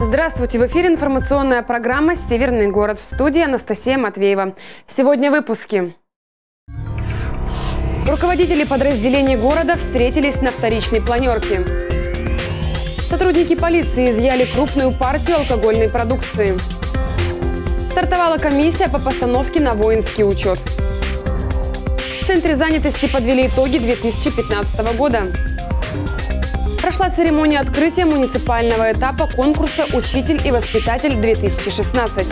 Здравствуйте! В эфире информационная программа «Северный город», в студии Анастасия Матвеева. Сегодня в выпуске. Руководители подразделений города встретились на вторичной планерке. Сотрудники полиции изъяли крупную партию алкогольной продукции. Стартовала комиссия по постановке на воинский учет. В Центре занятости подвели итоги 2015 года. Прошла церемония открытия муниципального этапа конкурса «Учитель и воспитатель-2016».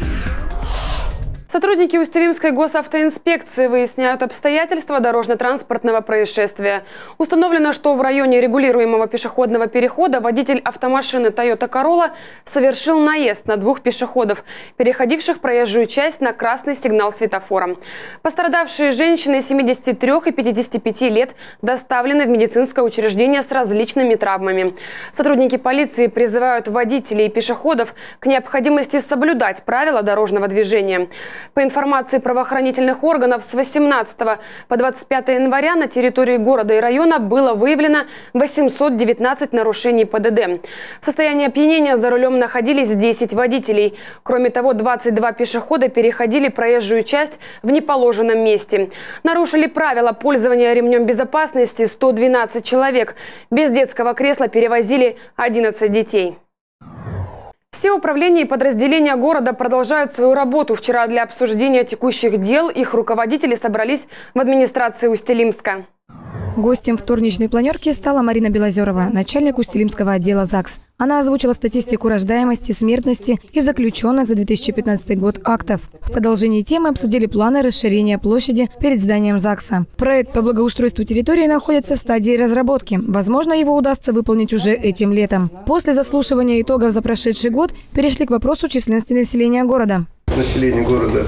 Сотрудники Усть-Илимской госавтоинспекции выясняют обстоятельства дорожно-транспортного происшествия. Установлено, что в районе регулируемого пешеходного перехода водитель автомашины Toyota Corolla совершил наезд на двух пешеходов, переходивших проезжую часть на красный сигнал светофора. Пострадавшие женщины 73 и 55 лет доставлены в медицинское учреждение с различными травмами. Сотрудники полиции призывают водителей и пешеходов к необходимости соблюдать правила дорожного движения. По информации правоохранительных органов, с 18 по 25 января на территории города и района было выявлено 819 нарушений ПДД. В состоянии опьянения за рулем находились 10 водителей. Кроме того, 22 пешехода переходили проезжую часть в неположенном месте. Нарушили правила пользования ремнем безопасности 112 человек. Без детского кресла перевозили 11 детей. Все управления и подразделения города продолжают свою работу. Вчера для обсуждения текущих дел их руководители собрались в администрации Усть-Илимска. Гостем вторничной планерки стала Марина Белозерова, начальник Усть-Илимского отдела ЗАГС. Она озвучила статистику рождаемости, смертности и заключенных за 2015 год актов. В продолжении темы обсудили планы расширения площади перед зданием ЗАГСа. Проект по благоустройству территории находится в стадии разработки. Возможно, его удастся выполнить уже этим летом. После заслушивания итогов за прошедший год перешли к вопросу численности населения города. Население города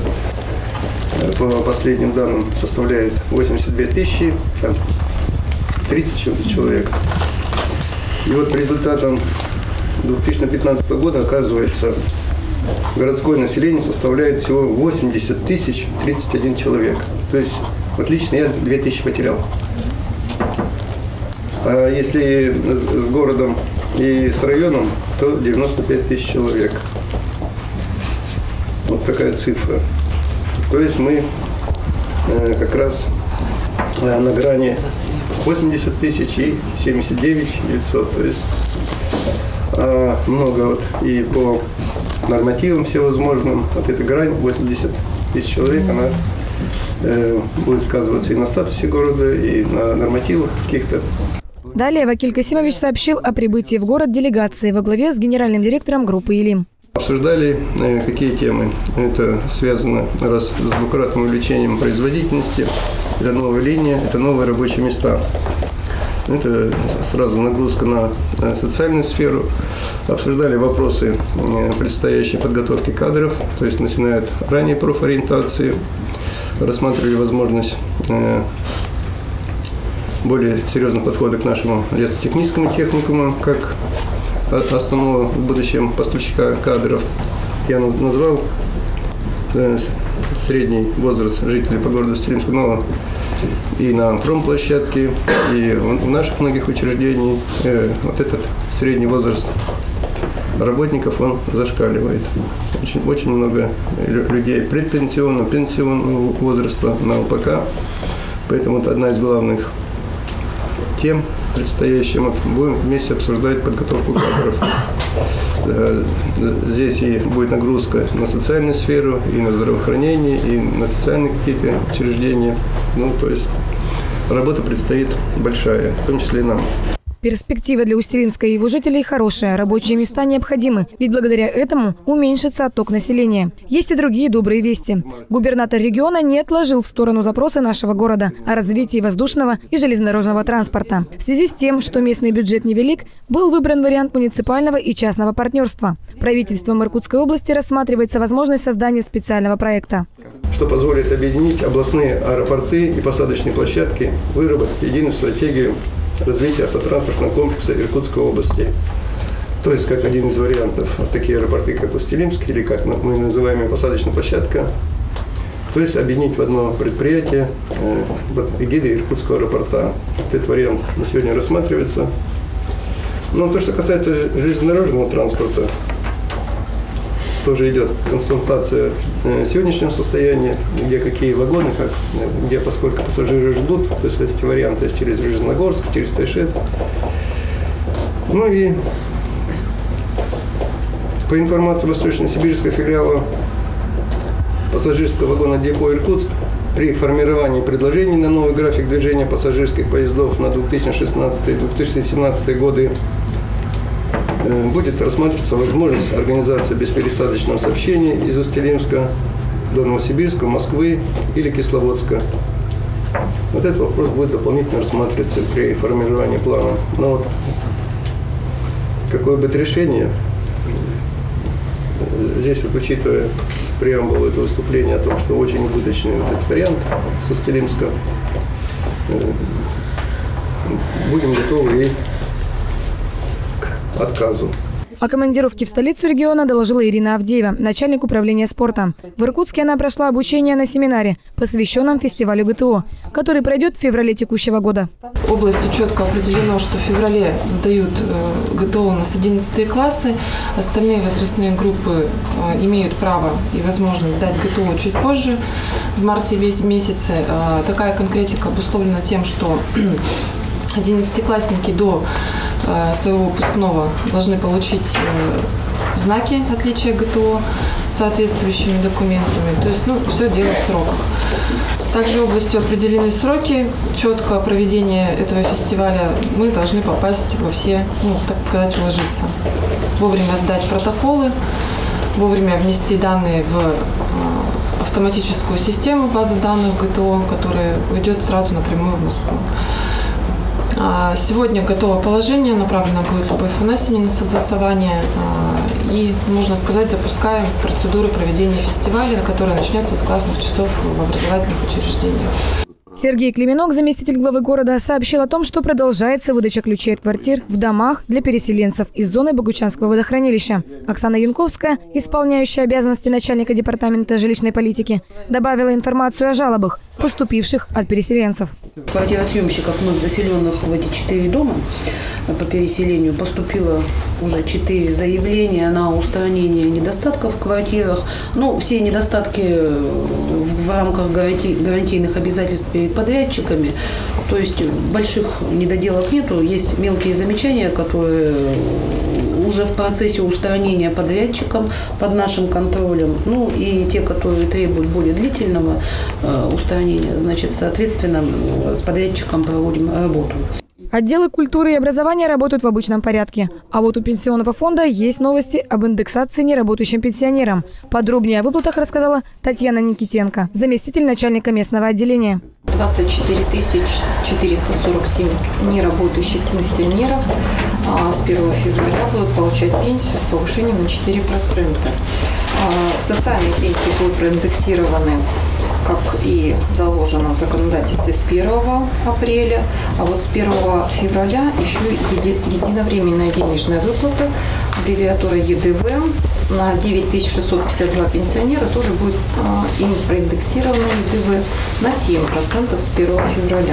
по последним данным составляет 82 тысячи, 30 чем-то человек. И вот по результатам 2015 года, оказывается, городское население составляет всего 80 тысяч 31 человек. То есть, вот лично я 2000 потерял. А если с городом и с районом, то 95 тысяч человек. Вот такая цифра. То есть мы как раз на грани 80 тысяч и 79 900. То есть много вот и по нормативам всевозможным. Вот эта грань 80 тысяч человек, она будет сказываться и на статусе города, и на нормативах каких-то. Далее Вакиль Касимович сообщил о прибытии в город делегации во главе с генеральным директором группы «Илим». Обсуждали, какие темы. Это связано с двукратным увеличением производительности, это новая линия, это новые рабочие места. Это сразу нагрузка на социальную сферу. Обсуждали вопросы предстоящей подготовки кадров, то есть начинают ранней профориентации, рассматривали возможность более серьезного подхода к нашему лесотехническому техникуму, как основного в будущем поставщика кадров. Я назвал средний возраст жителей по городу Усть-Илимску, но и на промплощадке, и в наших многих учреждениях вот этот средний возраст работников, он зашкаливает. Очень много людей предпенсионного, пенсионного возраста на УПК. Поэтому это одна из главных тем предстоящим. Вот будем вместе обсуждать подготовку кадров. Здесь и будет нагрузка на социальную сферу, и на здравоохранение, и на социальные какие-то учреждения. Ну, то есть работа предстоит большая, в том числе и нам. Перспектива для Усть-Илимска и его жителей хорошая. Рабочие места необходимы, ведь благодаря этому уменьшится отток населения. Есть и другие добрые вести. Губернатор региона не отложил в сторону запросы нашего города о развитии воздушного и железнодорожного транспорта. В связи с тем, что местный бюджет невелик, был выбран вариант муниципального и частного партнерства. Правительством Иркутской области рассматривается возможность создания специального проекта. Что позволит объединить областные аэропорты и посадочные площадки, выработать единую стратегию развития автотранспортного комплекса Иркутской области. То есть, как один из вариантов, вот такие аэропорты, как Усть-Илимск, или как мы называем посадочная площадка, то есть объединить в одно предприятие под эгидой Иркутского аэропорта. Вот этот вариант на сегодня рассматривается. Ну, то, что касается железнодорожного транспорта, тоже идет консультация в сегодняшнем состоянии, где какие вагоны, где, поскольку пассажиры ждут, то есть эти варианты через Железногорск, через Тайшет. Ну и по информации Восточно-Сибирского филиала пассажирского вагона депо «Иркутск», при формировании предложений на новый график движения пассажирских поездов на 2016-2017 годы будет рассматриваться возможность организации беспересадочного сообщения из Усть-Илимска до Новосибирска, Москвы или Кисловодска. Вот этот вопрос будет дополнительно рассматриваться при формировании плана. Но вот какое будет решение, здесь вот, учитывая преамбулу этого выступления о том, что очень убыточный вот этот вариант с Усть-Илимска, будем готовы и к отказу. О командировке в столицу региона доложила Ирина Авдеева, начальник управления спорта. В Иркутске она прошла обучение на семинаре, посвященном фестивалю ГТО, который пройдет в феврале текущего года. Областью четко определено, что в феврале сдают ГТО у нас 11 классы. Остальные возрастные группы имеют право и возможность сдать ГТО чуть позже, в марте месяце. Такая конкретика обусловлена тем, что 11-классники до своего выпускного должны получить знаки отличия ГТО с соответствующими документами. То есть, все дело в сроках. Также областью определены сроки. Четко проведение этого фестиваля мы должны попасть во все, так сказать, уложиться. Вовремя сдать протоколы, вовремя внести данные в автоматическую систему базы данных ГТО, которая уйдет сразу напрямую в Москву. Сегодня готово положение, направлено будет Любовь Афанасьевна на согласование. И, можно сказать, запускаем процедуру проведения фестиваля, которая начнется с классных часов в образовательных учреждениях. Сергей Клименок, заместитель главы города, сообщил о том, что продолжается выдача ключей от квартир в домах для переселенцев из зоны Богучанского водохранилища. Оксана Янковская, исполняющая обязанности начальника департамента жилищной политики, добавила информацию о жалобах, поступивших от переселенцев. Квартиросъемщиков вновь заселенных в эти 4 дома по переселению поступило уже 4 заявления на устранение недостатков в квартирах. Все недостатки в рамках гарантийных обязательств перед подрядчиками. То есть больших недоделок нету. Есть мелкие замечания, которые уже в процессе устранения подрядчиком под нашим контролем. И те, которые требуют более длительного устранения, значит, соответственно, с подрядчиком проводим работу. Отделы культуры и образования работают в обычном порядке. А вот у пенсионного фонда есть новости об индексации неработающим пенсионерам. Подробнее о выплатах рассказала Татьяна Никитенко, заместитель начальника местного отделения. 24 447 неработающих пенсионеров с 1 февраля будут получать пенсию с повышением на 4%. Социальные пенсии будут проиндексированы, как и заложено в законодательстве, с 1 апреля, а вот с 1 февраля еще единовременная денежная выплата, аббревиатура ЕДВ, на 9652 пенсионера тоже будет им проиндексировано ЕДВ на 7% с 1 февраля.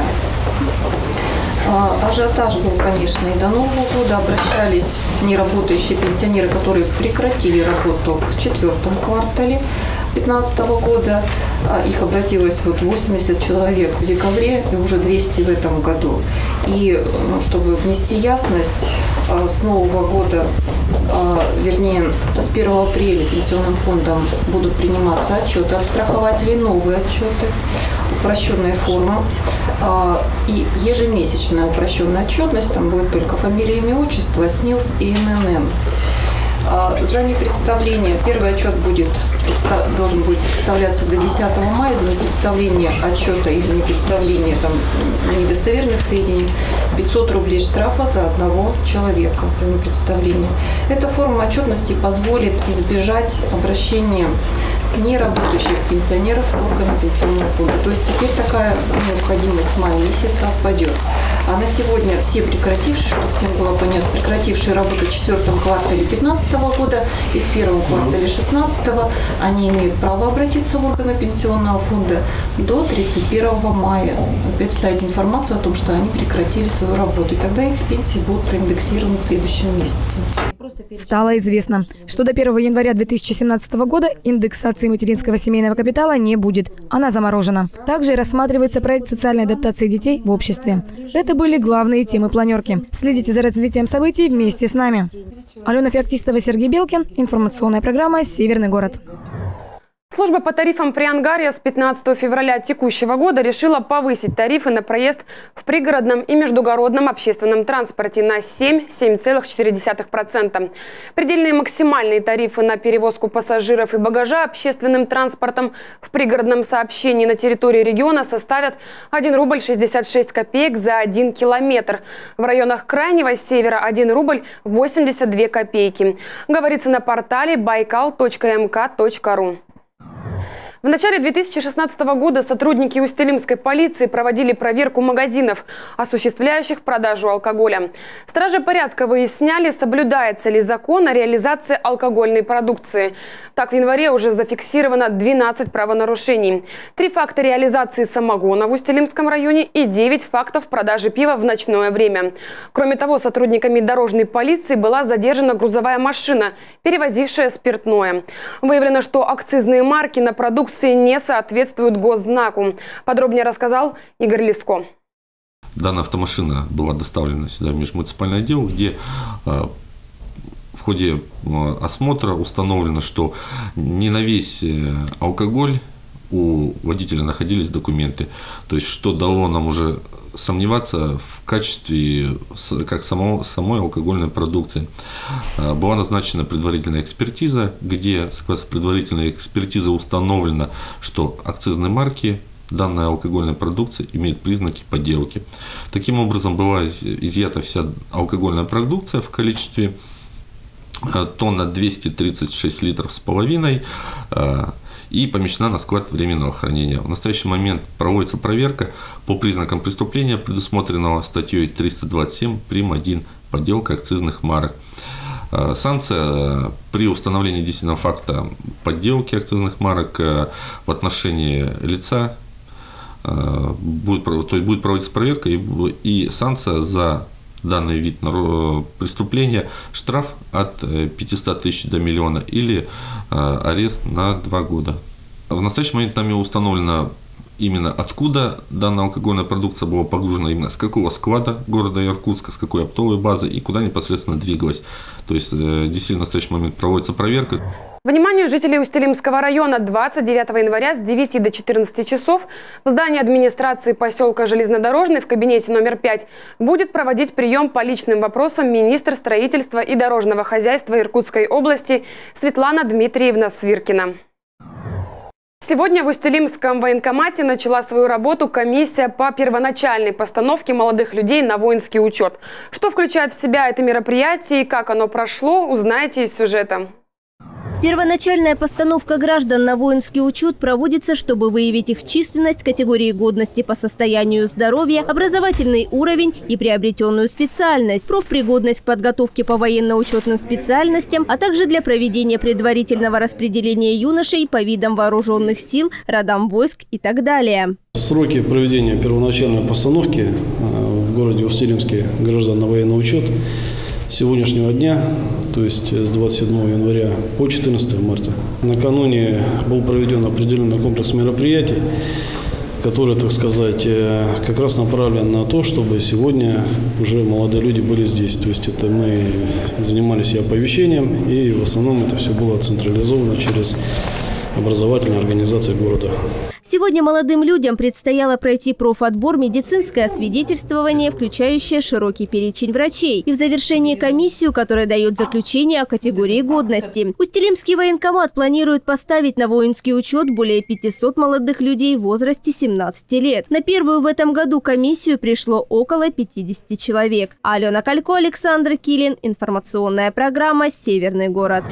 Ажиотаж был, конечно, и до Нового года. Обращались неработающие пенсионеры, которые прекратили работу в 4-м квартале 2015 года. Их обратилось 80 человек в декабре и уже 200 в этом году. И чтобы внести ясность, с Нового года, вернее, с 1 апреля пенсионным фондом будут приниматься отчеты от страхователей, новые отчеты, упрощенная форма и ежемесячная упрощенная отчетность. Там будет только фамилия, имя, отчество, СНИЛС и МНН. За непредставление, первый отчет должен будет представляться до 10 мая, за непредставление отчета или непредставление недостоверных сведений 500 рублей штрафа за одного человека за непредставление. Эта форма отчетности позволит избежать обращения неработающих пенсионеров органов пенсионного фонда. То есть теперь такая необходимость с мая месяца отпадет. А на сегодня все прекратившие, что всем было понятно, прекратившие работу в 4-м квартале 2015 года и в 1-м квартале 2016, они имеют право обратиться в органы пенсионного фонда до 31 мая. Представить информацию о том, что они прекратили свою работу. И тогда их пенсии будут проиндексированы в следующем месяце. Стало известно, что до 1 января 2017 года индексации материнского семейного капитала не будет. Она заморожена. Также рассматривается проект социальной адаптации детей в обществе. Это были главные темы планерки. Следите за развитием событий вместе с нами. Алена Феоктистова, Сергей Белкин. Информационная программа «Северный город». Служба по тарифам Приангарья с 15 февраля текущего года решила повысить тарифы на проезд в пригородном и междугородном общественном транспорте на 7,4%. Предельные максимальные тарифы на перевозку пассажиров и багажа общественным транспортом в пригородном сообщении на территории региона составят 1 рубль 66 копеек за 1 километр. В районах Крайнего Севера 1 рубль 82 копейки. Говорится на портале baikal.mk.ru. В начале 2016 года сотрудники Усть-Илимской полиции проводили проверку магазинов, осуществляющих продажу алкоголя. Стражи порядка выясняли, соблюдается ли закон о реализации алкогольной продукции. Так, в январе уже зафиксировано 12 правонарушений. 3 факта реализации самогона в Усть-Илимском районе и 9 фактов продажи пива в ночное время. Кроме того, сотрудниками дорожной полиции была задержана грузовая машина, перевозившая спиртное. Выявлено, что акцизные марки на продукции не соответствуют госзнаку. Подробнее рассказал Игорь Лиско. Данная автомашина была доставлена сюда в межмуниципальный отдел, где в ходе осмотра установлено, что не на весь алкоголь у водителя находились документы. То есть, что дало нам уже сомневаться в качестве как самой алкогольной продукции. Была назначена предварительная экспертиза, где, согласно предварительной экспертизе, установлено, что акцизные марки данной алкогольной продукции имеют признаки подделки. Таким образом, была изъята вся алкогольная продукция в количестве тонна 236 литров с половиной и помещена на склад временного хранения. В настоящий момент проводится проверка по признакам преступления, предусмотренного статьей 327 прим. 1 подделка акцизных марок. Санкция при установлении действительного факта подделки акцизных марок в отношении лица будет проводиться проверка и санкция за данный вид преступления штраф от 500 тысяч до миллиона или арест на 2 года. В настоящий момент нами установлено именно откуда данная алкогольная продукция была погружена, именно с какого склада города Иркутска, с какой оптовой базы и куда непосредственно двигалась. То есть действительно в настоящий момент проводится проверка. Вниманию жителей Усть-Илимского района 29 января с 9 до 14 часов в здании администрации поселка Железнодорожный в кабинете номер 5 будет проводить прием по личным вопросам министр строительства и дорожного хозяйства Иркутской области Светлана Дмитриевна Свиркина. Сегодня в Усть-Илимском военкомате начала свою работу комиссия по первоначальной постановке молодых людей на воинский учет. Что включает в себя это мероприятие и как оно прошло, узнаете из сюжета. Первоначальная постановка граждан на воинский учет проводится, чтобы выявить их численность, категории годности по состоянию здоровья, образовательный уровень и приобретенную специальность, профпригодность к подготовке по военно-учетным специальностям, а также для проведения предварительного распределения юношей по видам вооруженных сил, родам войск и так далее. Сроки проведения первоначальной постановки в городе Усть-Илимске граждан на военный учет с сегодняшнего дня, то есть с 27 января по 14 марта. Накануне был проведен определенный комплекс мероприятий, который, так сказать, как раз направлен на то, чтобы сегодня уже молодые люди были здесь. То есть это мы занимались и оповещением, и в основном это все было централизовано через образовательные организации города. Сегодня молодым людям предстояло пройти профотбор, медицинское освидетельствование, включающее широкий перечень врачей. И в завершении комиссию, которая дает заключение о категории годности. Усть-Илимский военкомат планирует поставить на воинский учет более 500 молодых людей в возрасте 17 лет. На первую в этом году комиссию пришло около 50 человек. Алена Калько, Александр Килин. Информационная программа «Северный город».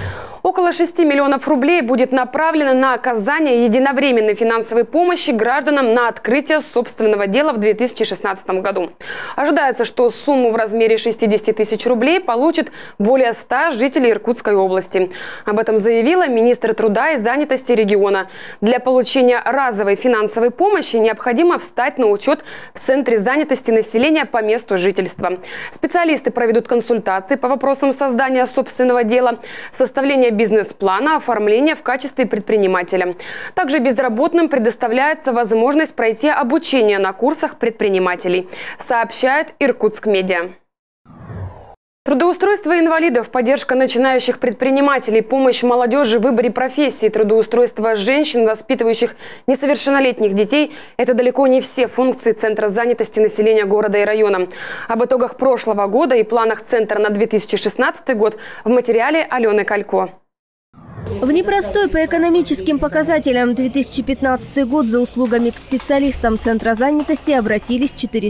Около 6 миллионов рублей будет направлено на оказание единовременной финансовой помощи гражданам на открытие собственного дела в 2016 году. Ожидается, что сумму в размере 60 тысяч рублей получат более 100 жителей Иркутской области. Об этом заявила министр труда и занятости региона. Для получения разовой финансовой помощи необходимо встать на учет в Центре занятости населения по месту жительства. Специалисты проведут консультации по вопросам создания собственного дела, составления бизнес-плана, оформления в качестве предпринимателя. Также безработным предоставляется возможность пройти обучение на курсах предпринимателей, сообщает Иркутск Медиа. Трудоустройство инвалидов, поддержка начинающих предпринимателей, помощь молодежи в выборе профессии, трудоустройство женщин, воспитывающих несовершеннолетних детей – это далеко не все функции Центра занятости населения города и района. Об итогах прошлого года и планах Центра на 2016 год в материале Алены Калько. В непростой по экономическим показателям 2015 год за услугами к специалистам Центра занятости обратились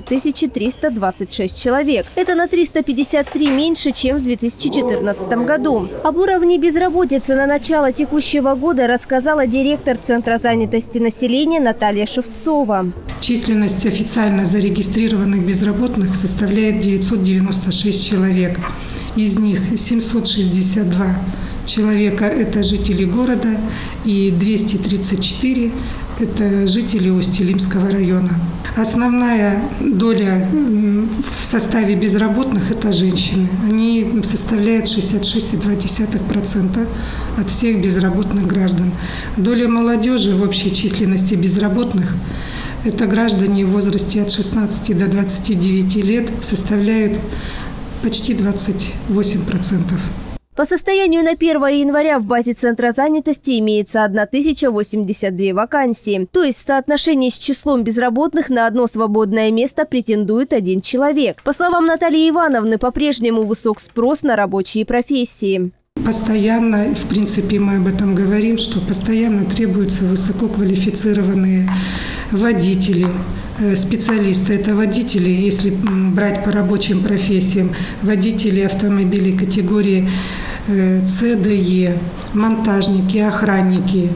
4326 человек. Это на 353 меньше, чем в 2014 году. Об уровне безработицы на начало текущего года рассказала директор Центра занятости населения Наталья Шевцова. Численность официально зарегистрированных безработных составляет 996 человек. Из них 762 человека – это жители города и 234 – это жители Усть-Илимского района. Основная доля в составе безработных – это женщины. Они составляют 66,2% от всех безработных граждан. Доля молодежи в общей численности безработных – это граждане в возрасте от 16 до 29 лет составляют почти 28%. По состоянию на 1 января в базе Центра занятости имеется 1082 вакансии. То есть в соотношении с числом безработных на одно свободное место претендует 1 человек. По словам Натальи Ивановны, по-прежнему высок спрос на рабочие профессии. Постоянно, в принципе, мы об этом говорим, что постоянно требуются высококвалифицированные водители, специалисты. Это водители, если брать по рабочим профессиям, водители автомобилей категории С, Д, Е, монтажники, охранники,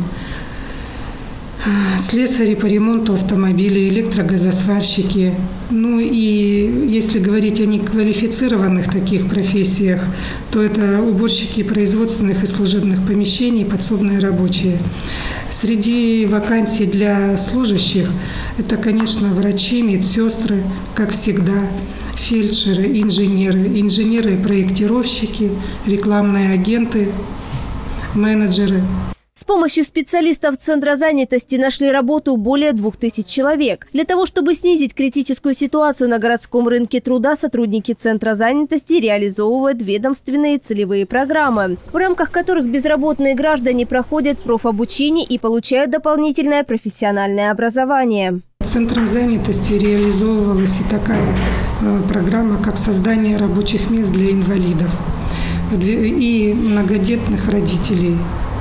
слесари по ремонту автомобилей, электрогазосварщики. Ну и если говорить о неквалифицированных таких профессиях, то это уборщики производственных и служебных помещений, подсобные рабочие. Среди вакансий для служащих это, конечно, врачи, медсестры, как всегда, фельдшеры, инженеры-проектировщики, рекламные агенты, менеджеры. С помощью специалистов Центра занятости нашли работу более 2000 человек. Для того, чтобы снизить критическую ситуацию на городском рынке труда, сотрудники Центра занятости реализовывают ведомственные целевые программы, в рамках которых безработные граждане проходят профобучение и получают дополнительное профессиональное образование. Центром занятости реализовывалась и такая программа, как создание рабочих мест для инвалидов и многодетных родителей.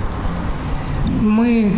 Мы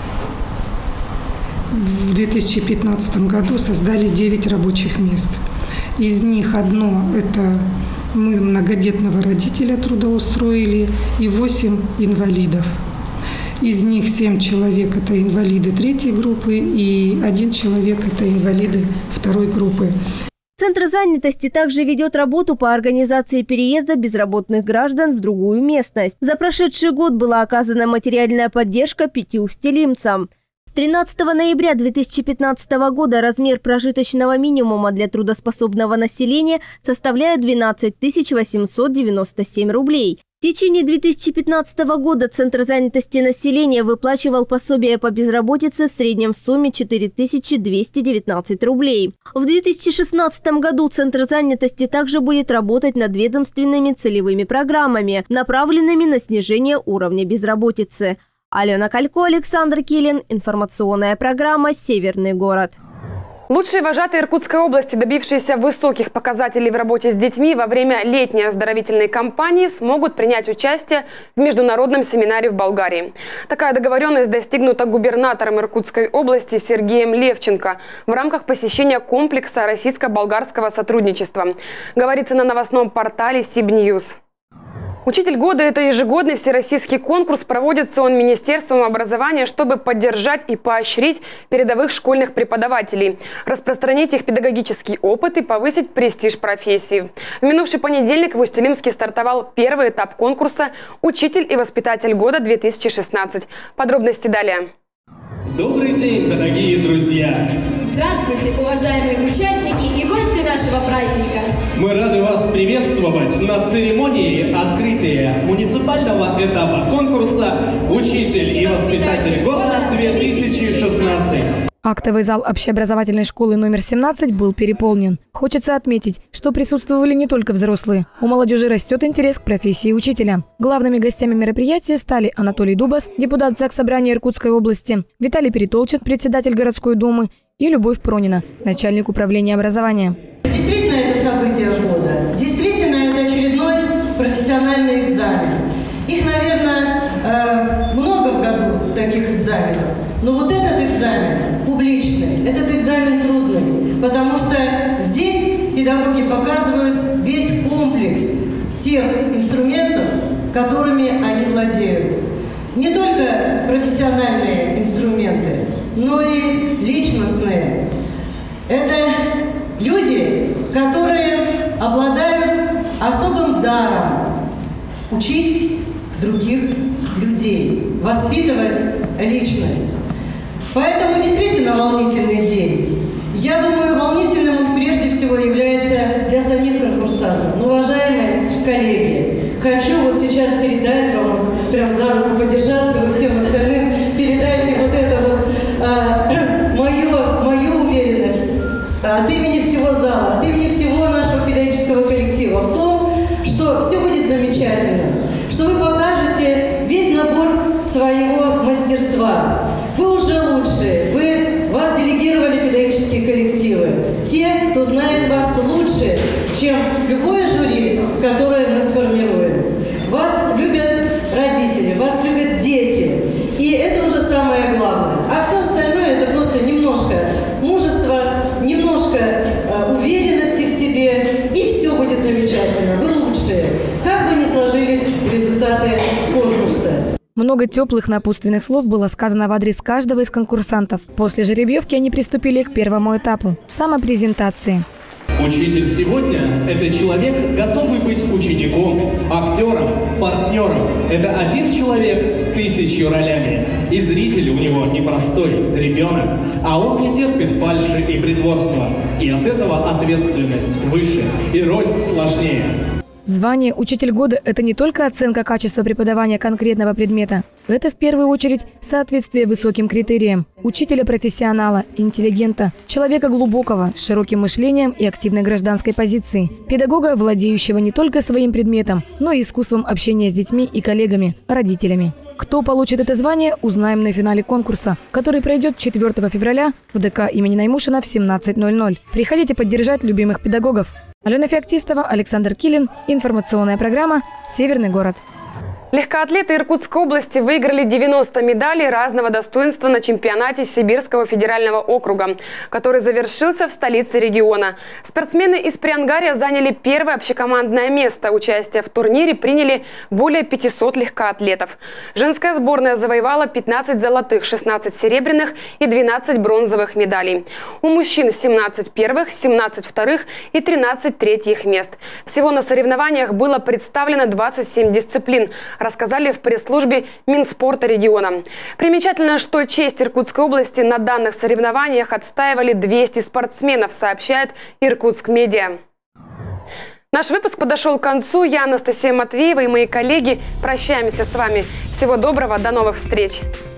в 2015 году создали 9 рабочих мест. Из них одно – это мы многодетного родителя трудоустроили и 8 инвалидов. Из них 7 человек – это инвалиды 3-й группы и 1 человек – это инвалиды 2-й группы. Центр занятости также ведет работу по организации переезда безработных граждан в другую местность. За прошедший год была оказана материальная поддержка 5 устилимцам. С 13 ноября 2015 года размер прожиточного минимума для трудоспособного населения составляет 12 897 рублей. В течение 2015 года Центр занятости населения выплачивал пособие по безработице в среднем в сумме 4219 рублей. В 2016 году Центр занятости также будет работать над ведомственными целевыми программами, направленными на снижение уровня безработицы. Алена Калько, Александр Килин. Информационная программа «Северный город». Лучшие вожатые Иркутской области, добившиеся высоких показателей в работе с детьми во время летней оздоровительной кампании, смогут принять участие в международном семинаре в Болгарии. Такая договоренность достигнута губернатором Иркутской области Сергеем Левченко в рамках посещения комплекса российско-болгарского сотрудничества. Говорится на новостном портале Сибньюз. Учитель года – это ежегодный всероссийский конкурс. Проводится он Министерством образования, чтобы поддержать и поощрить передовых школьных преподавателей, распространить их педагогический опыт и повысить престиж профессии. В минувший понедельник в Усть-Илимске стартовал первый этап конкурса «Учитель и воспитатель года-2016». Подробности далее. Добрый день, дорогие друзья! Здравствуйте, уважаемые участники и гости нашего праздника! Мы рады вас приветствовать на церемонии открытия муниципального этапа конкурса «Учитель и воспитатель года-2016». Актовый зал общеобразовательной школы номер 17 был переполнен. Хочется отметить, что присутствовали не только взрослые. У молодежи растет интерес к профессии учителя. Главными гостями мероприятия стали Анатолий Дубас, депутат Заксобрания Иркутской области, Виталий Перетолчин, председатель городской думы, и Любовь Пронина, начальник управления образования. Действительно, это событие года. Действительно, это очередной профессиональный экзамен. Их, наверное, много в году, таких экзаменов. Но вот этот экзамен публичный, этот экзамен трудный, потому что здесь педагоги показывают весь комплекс тех инструментов, которыми они владеют. Не только профессиональные инструменты, но и личностные. Это люди, которые обладают особым даром учить других людей, воспитывать личность. Поэтому действительно волнительный день. Я думаю, волнительным он прежде всего является для самих конкурсантов. Но, уважаемые коллеги, хочу вот сейчас передать вам, прям за руку подержаться, вы всем остальным передайте вот это вот мою уверенность от имени всего зала, от имени всего нашего педагогического коллектива в том, что все будет замечательно, что вы покажете весь набор своего мастерства. Вы уже лучшие, вас делегировали педагогические коллективы. Те, кто знает вас лучше, чем любое жюри, которое мы сформируем. Вас любят родители, вас любят дети. И это уже самое главное. А все остальное – это просто немножко мужества, немножко уверенности в себе, и все будет замечательно. Вы лучшие, как бы ни сложились результаты конкурса. Много теплых напутственных слов было сказано в адрес каждого из конкурсантов. После жеребьевки они приступили к первому этапу – самопрезентации. Учитель сегодня – это человек, готовый быть учеником, актером, партнером. Это один человек с 1000 ролями. И зритель у него непростой ребенок, а он не терпит фальши и притворства. И от этого ответственность выше и роль сложнее. Звание «Учитель года» – это не только оценка качества преподавания конкретного предмета. Это в первую очередь соответствие высоким критериям. Учителя-профессионала, интеллигента, человека глубокого, с широким мышлением и активной гражданской позицией. Педагога, владеющего не только своим предметом, но и искусством общения с детьми и коллегами, родителями. Кто получит это звание, узнаем на финале конкурса, который пройдет 4 февраля в ДК имени Наймушина в 17:00. Приходите поддержать любимых педагогов. Алена Феоктистова, Александр Килин. Информационная программа «Северный город». Легкоатлеты Иркутской области выиграли 90 медалей разного достоинства на чемпионате Сибирского федерального округа, который завершился в столице региона. Спортсмены из Приангария заняли первое общекомандное место. Участие в турнире приняли более 500 легкоатлетов. Женская сборная завоевала 15 золотых, 16 серебряных и 12 бронзовых медалей. У мужчин 17 первых, 17 вторых и 13 третьих мест. Всего на соревнованиях было представлено 27 дисциплин, рассказали в пресс-службе Минспорта региона. Примечательно, что честь Иркутской области на данных соревнованиях отстаивали 200 спортсменов, сообщает Иркутск Медиа. Наш выпуск подошел к концу. Я, Анастасия Матвеева, и мои коллеги прощаемся с вами. Всего доброго, до новых встреч!